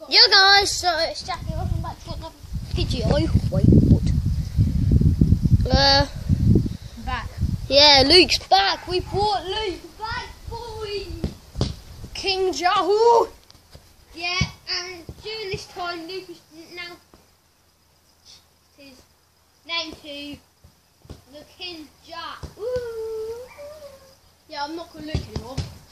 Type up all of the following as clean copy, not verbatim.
Yo guys, so it's Jackie, welcome back to another video. Wait, what? Back. Yeah, Luke's back. We brought Luke back, boys. King Jahoo. Yeah, and during this time, Luke is now his name to the King Jah. Yeah, I'm not called Luke anymore.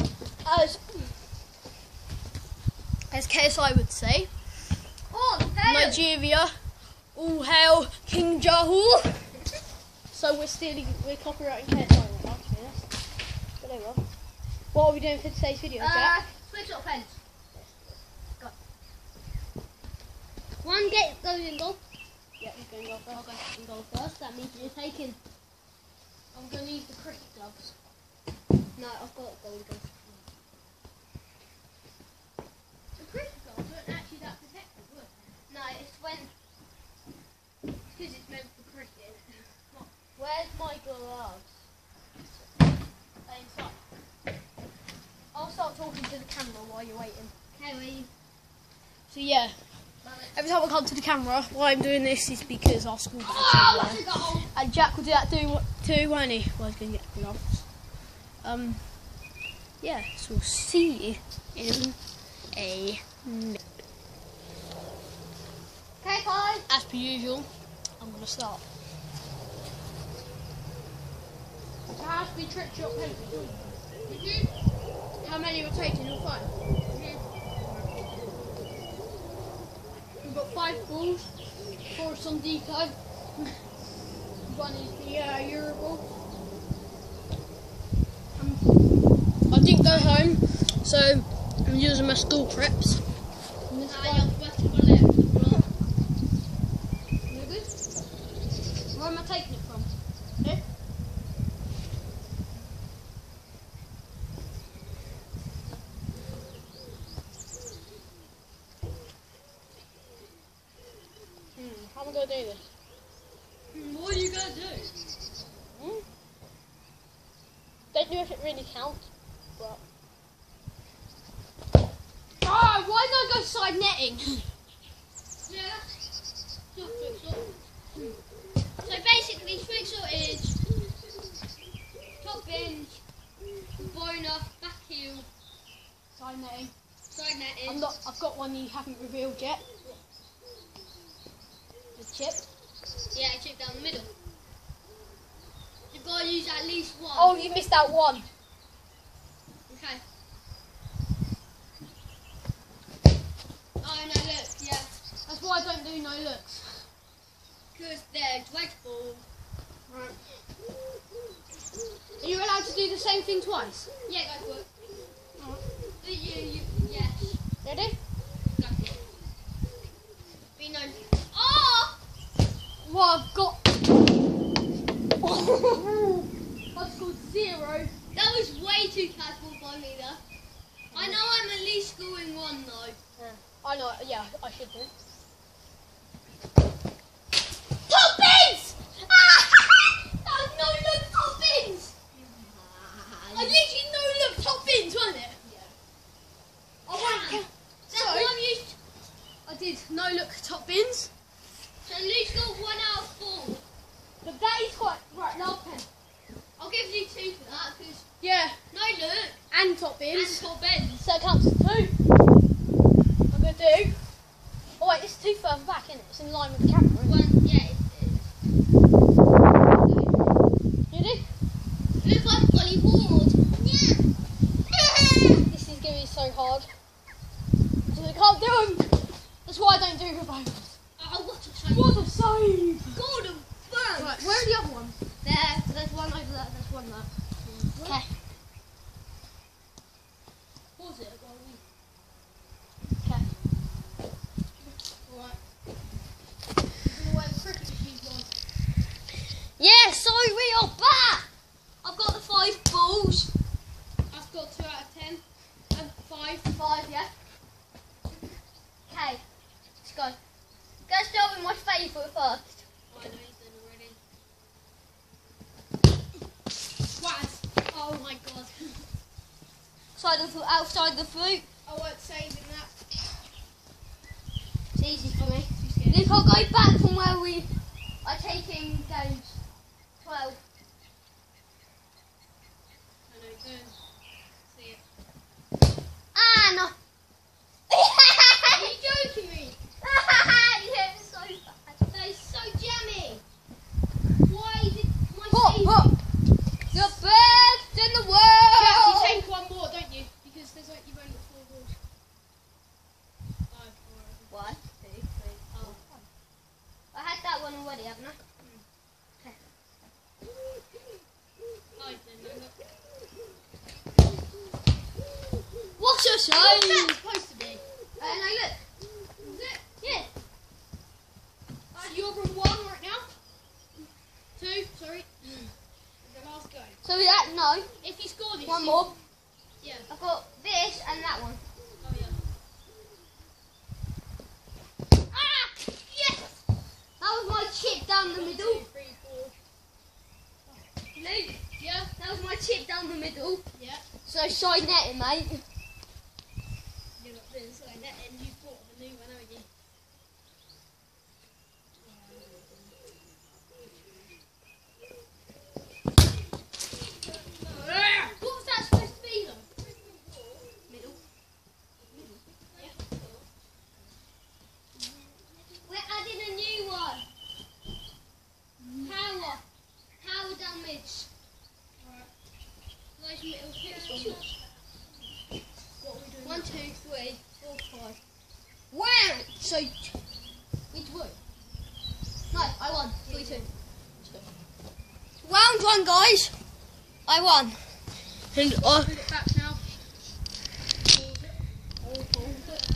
As KSI would say, Oh, hey! Nigeria, all hail King Jahoo. So we're copyrighting KSI right now, to be honest. But there we go. What are we doing for today's video, Jack? Switch up pens. Go. One goes in goal. Yeah, he's going to go first. Okay, in goal first. That means you're taking. I'm going to use the cricket gloves. No, I've got goal in goal. The cricket gloves weren't actually that protective, were they? No, it's when. Because it's meant for cricket. Where's my gloves? Inside. I'll start talking to the camera while you're waiting. Okay, So yeah, every time I come to the camera, why I'm doing this is because our school bags oh, are that's a there. goal! And Jack will do that too, won't he? Well, he's going to get gloves. Yeah, so we'll see you in a minute. Okay, guys. As per usual, I'm going to start. It has to be trick shot penalty. How many are taking? You're fine. We've got 5 balls, 4 is on deco. One is the Euro ball. I didn't go home, so I'm using my school preps. And this guy, you good? Where am I taking it from? Here? How am I going to do this? What are you going to do? Don't know if it really counts, but... Oh, why did I go side netting? Yeah. So basically, swing shot is top binge, boner, back heel, Side netting. side netting. I've got one you haven't revealed yet. The chip. Yeah, chip down the middle. You've got to use at least one. Oh, you missed out one. Okay. Oh no, look, yeah. That's why I don't do no looks. Because they're dreadful. Right. Are you allowed to do the same thing twice? Yeah, go for it. Alright. Yes. Ready? Go for it. Be known. Oh! Well, I've got... I've scored 0. That was way too casual by me there. I know I'm at least scoring 1 though. I know, yeah, I should do. Top bins! Ah! That was no look top bins! I literally no look top bins, wasn't it? Yeah. Oh, that's what I'm used to. I did no look top bins. So Luke's got 1 out of 4. But that is quite... Right, now pen. I'll give you 2 for that because Yeah, no look and top and bins. top bins. So it counts as 2. I'm going to do... Oh wait, this is too further back, isn't it? It's in line with the camera. Yeah, it is. You do? Look, I'm fully bored. Yeah. This is going to be so hard. Because I can't do them. That's why I don't do revolvers. Oh, what a shame. What a save! Golden bird. Right, where are the other ones? There, there's one over there, there's one there. Okay. Pause it while we... Okay. Alright. We're where the cricket machine's on. Yeah, so we are back! I've got the 5 balls. I've got 2 out of 10. And 5. 5, yeah? Okay, let's go. Let's start with my favourite first. Oh, I know he's done already. What? Oh my god. Outside the fruit. I weren't saving that. I'll go back from where we are taking games. 12. I know, go and see it. Ah, no. Are you joking me? Yeah, it's so bad. That is so jammy. Why did my Pop, save... pop. The best in the You world. actually take one more, don't you? Because there's like, you've only got 4 balls. 5, 4. 1, 2, 3, Oh. 4. I had that one already, haven't I? What a What's shame! that Supposed to be. no, look. Is it? Yeah. So you're on 1 right now. 2, sorry. The last go. So that, no. If you score this, One you- more. Yeah. I've got this and that one. Oh yeah. Ah! Yes! That was my chip down the 1, middle. 2, 3, 4. Luke, Yeah. that was my chip down the middle. Yeah. So side netting, mate. You're not doing so that, and you bought the new one, haven't you? What was that supposed to be though? Middle. Yeah. We're adding a new one. Power. Power damage. Alright. Nice middle What are we doing? 1, now? 2, 3, 4, 5. Wow! So, which one? No, I won. 3, 2. Round 1, guys. I won. And Put it back now. Hold it.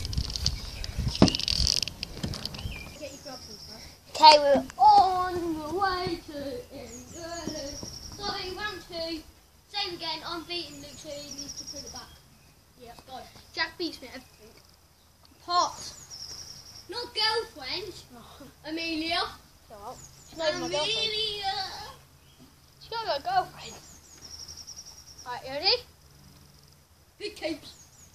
Get your gloves on first. okay, we're on the way to England. So, round 2. Same again. I'm beating Luke, so he needs to put it back. Yeah, go. Jack beats me at everything. Pot. Not girlfriend. Amelia. She's not even my girlfriend. Amelia. She's not my girlfriend. Alright, you ready? Big capes.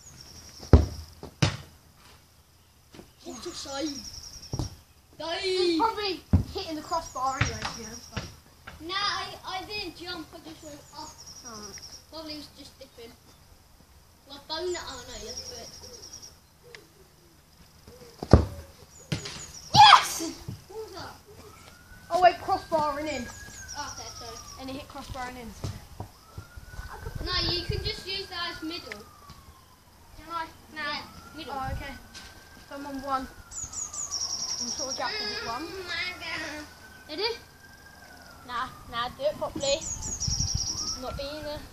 What a save. It's Dave. probably Hitting the crossbar anyway, you know. So. no, I didn't jump. I just went up. Oh. Probably was just dipping. My phone. Oh no, yes, but. Yes. What was that? Oh wait, crossbarring in. Oh, okay, so. And he hit crossbarring in. No, you can just use that as middle. Can I? Nah, middle. Oh, okay. So I'm on 1. I'm sure Jack will hit 1. Ready? Nah, do it properly. Not being a...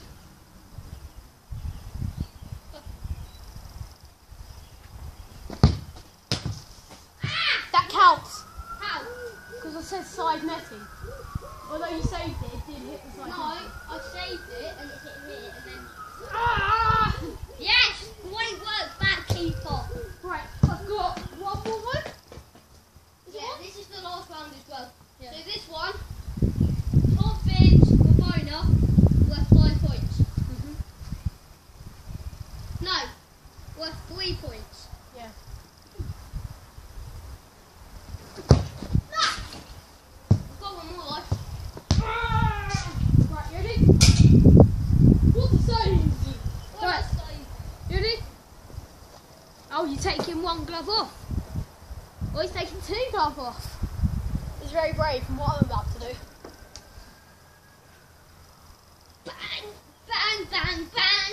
That counts. How? Because I said side netting. Although you saved it, it did hit the side No, netting. I saved it and it hit here and then. Ah! Yes! Great work, back keeper. Right, I've got 1 more one. Yeah, this is the last round as well. Yeah. So this one, top bins for Bona worth 5 points. No, worth 3 points. Yeah. I've got 1 more life. Right, you ready? What a save! What Right. a save. You ready? Oh, you're taking 1 glove off. Oh, he's taking 2 gloves off. It's very brave from what I'm about to do. Bang, bang, bang, bang.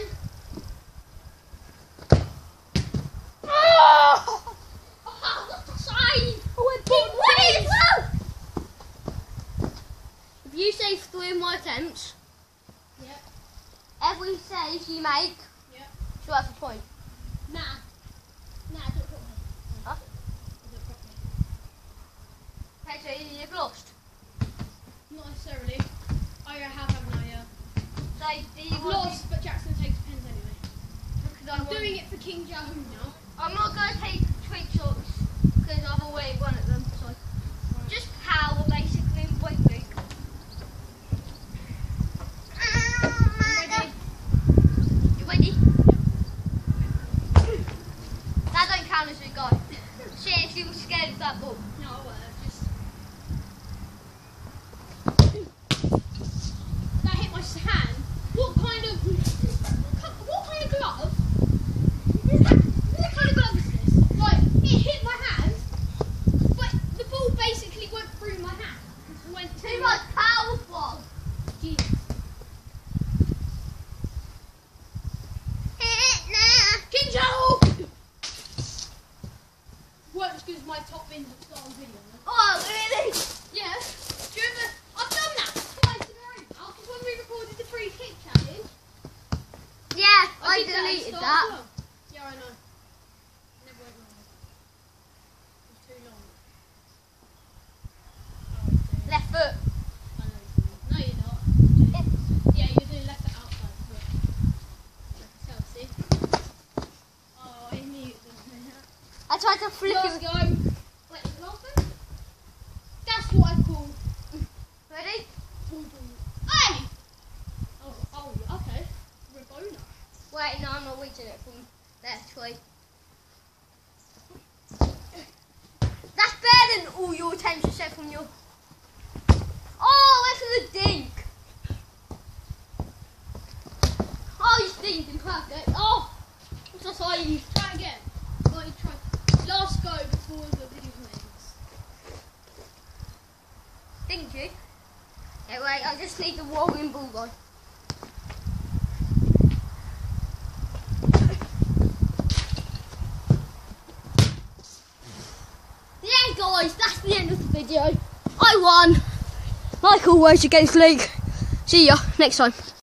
Oh! Oh, what a save. I went He won it as well. If you save 3 of my attempts, Yep. every save you make Yep. is worth a point. Nah, do it properly. Huh? Do it properly. Okay, so you've lost. Not necessarily. I have, haven't I? Yeah. So do you I've want lost, but Jackson takes pens anyway. because I'm doing it for King Jahoo now. I'm not going to take twig shots because I've already won at them. So just power basically. Wait, Luke. Ready? You ready? That don't count as a go. Shit, she was scared of that ball. No, I weren't. Just that hit my hand. What kind of glove? What kind of glove is this? Like it hit my hand, but the ball basically went through my hand. Went Too much powerful. Jesus. King Joe! Works because my top bins have started video. Oh, really? Yeah. Do you remember? I've done that twice in a row now. Because when we recorded the free kick challenge, Yeah, I did that deleted at the start that. as well. Yeah, I know. Never went wrong. It was too long. Oh, it's doing. Left foot. I know you're doing. No, you're not. Yeah, you're doing left foot outside. Look. Like a Chelsea. Oh, I knew it was doing that. I tried to flip Last it. go. Wait, is it last go? That's what I call. Ready? Hey! Oh, okay. Rabona. Wait, no, I'm not reaching it from there, Troy. That's better than all your attempts except from your... Oh, that's a dink. Oh, you're stinking perfect. Oh, what's that side you? Try again. Like, try. Last go before the video ends. Didn't you? Yeah, wait, I just need the rolling ball on. Yeah, guys, that's the end of the video. I won. Michael Wage against Luke. See ya next time.